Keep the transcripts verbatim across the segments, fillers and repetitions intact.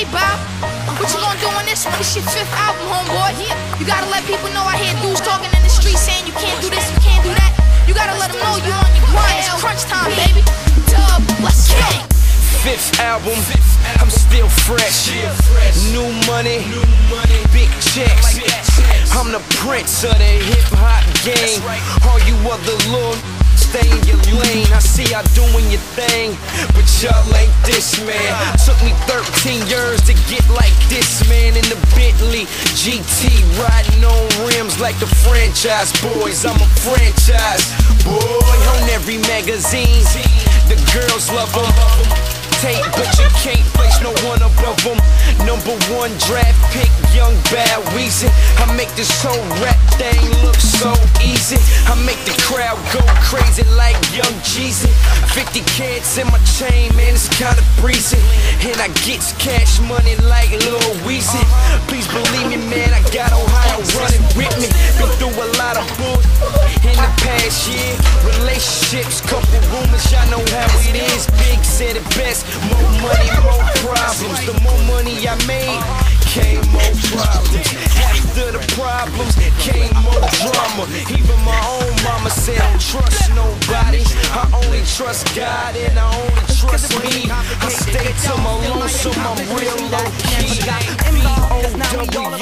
Hey Bob, what you gonna do on this one? This your fifth album, homeboy. You gotta let people know. I hear dudes talking in the street saying you can't do this, you can't do that. You gotta let them know you on your grind. It's crunch time, baby. Dub, let's go. Fifth album, I'm still fresh. New money, big checks. I'm the prince of the hip hop game. All you other little stay in your lane. I see y'all doing your thing, but y'all ain't this, man. Took me thirteen years to get like this, man. In the Bentley G T, riding on rims like the franchise boys. I'm a franchise boy on every magazine. The girls love them. Tape, but you can't place no one above them. Number one draft pick, young Bad Weezy. I make this whole rap thing look so easy. I make the crowd go crazy like Young Jeezy. Fifty cats in my chain, man, it's kinda breezy. And I get cash money like Lil Weezy. Please believe me, man, I got Ohio running with me. Been through a lot of bull in the past year. Relationships, couple rumors, y'all know how it is. Big said it best. More money, more problems. The more money I made, came more problems. After the problems, came more drama. Even my own mama said I don't trust nobody. I only trust God and I only trust me. I stay to my lonesome, I'm real low key. M O W W,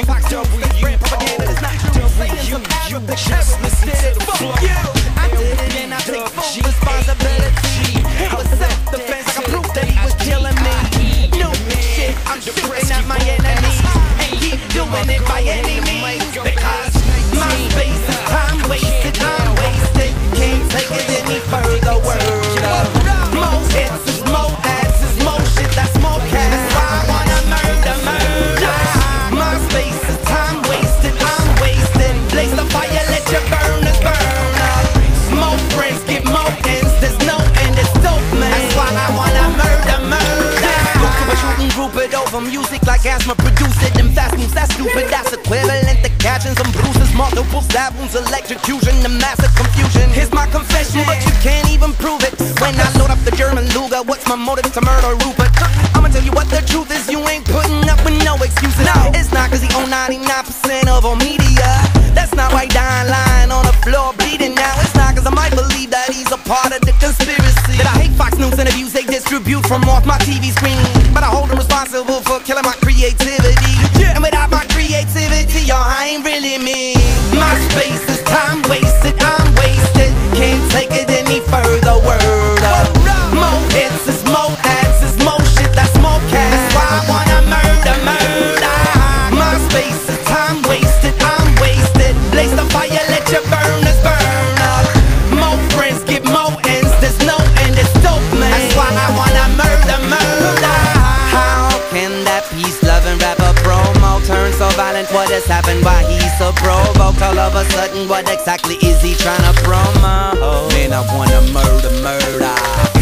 you just listen to the flow. I did it and I take full responsibility. It was self-defense, I can prove that he was killing me. New shit, I'm shooting at my enemies and keep doing it by any means. Because my space is time wasted, I'm wasted. Can't take it any further, word up. More hits is more ads is more shit, that's more cash. That's why I wanna murder, murder. My space is time wasted, I'm wasted. Blaze the fire, let your burners burn up. More friends get more ends, there's no end, it's dope, man. That's why I wanna murder, murder. Look to a shooting group it over music like asthma, produce it. Them fast moves, that's stupid, that's equivalent to catching some bruises. Multiple stab wounds, electrocution, the massive confusion. Here's my confession, but you can't even prove it. When I load up the German Luger, what's my motive to murder Rupert? I'ma tell you what the truth is, you ain't putting up with no excuses. No, it's not cause he own ninety-nine percent of all media. That's not why he dying lying on the floor bleeding now. It's not cause I might believe that he's a part of the conspiracy. That I hate Fox News interviews they distribute from off my T V screen. But I hold him responsible for killing my creativity. Yeah. And without my creativity, y'all, I ain't really me. My space is time wasted, I'm wasted. Can't take it any further, word up. More hits is more ads is more shit, that's more cash. That's why I wanna murder, murder. My space is time wasted, I'm wasted. Blaze the fire, let your burners burn up. More friends get more ends, there's no end, it's dope, man. That's why I wanna murder, murder. How can that peace-loving rapper promo turn so violent? What has happened? Why he's so provoked all of a sudden? What exactly is he trying to promo? Man, I wanna murder, murder.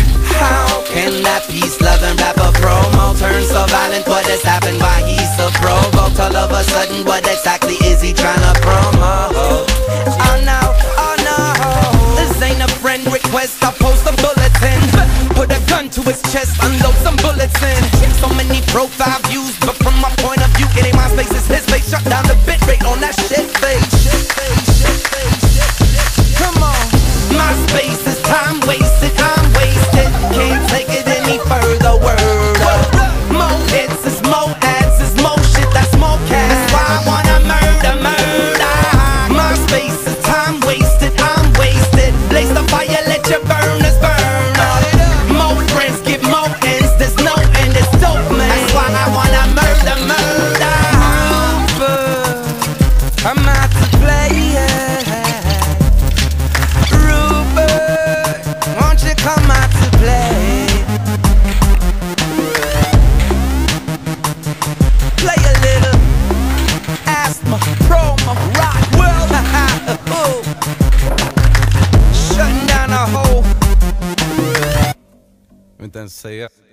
How can that peace-loving rapper promo turn so violent? What has happened? Why he's so provoked all of a sudden? What exactly is he trying to promo? Oh no, oh no, this ain't a friend request. I post a bulletin, put a gun to his chest, unload some bullets in. So many profile views, but from my point of view, it ain't my space, it's his space. Shut down the bit rate on that shit face. Come on, my space is time wasted, I'm wasted. Can't take it any further, word up. More hits is more ads is more shit, that's more cash. That's why I wanna murder, murder. My space is time wasted, I'm wasted. Blaze the fire, let your burners burn up. More friends get more ends, there's no end, it's dope, man. That's why I wanna murder, murder. Rupert, I'm out to play, yeah. Rupert, won't you come out to play? Play a little asthma, promo, rock, world, oh. Shutting down a hole. Vänta ens säga.